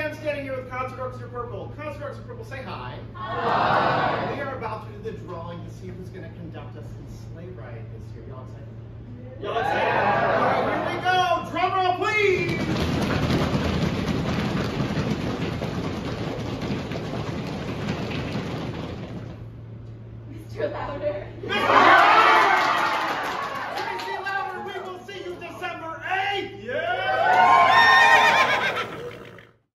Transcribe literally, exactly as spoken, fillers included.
I'm standing here with Concert Orchestra Purple. Concert Orchestra Purple, say hi. Hi. We are about to do the drawing to see who's going to conduct us in Sleigh Ride this year. Y'all excited? Y'all excited? All right, here we go. Drum roll, please. Mister Louder. Mister